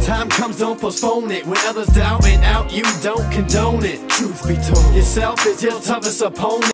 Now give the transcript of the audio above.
Time comes, don't postpone it. When others doubt and out, you don't condone it. Truth be told, yourself is your toughest opponent.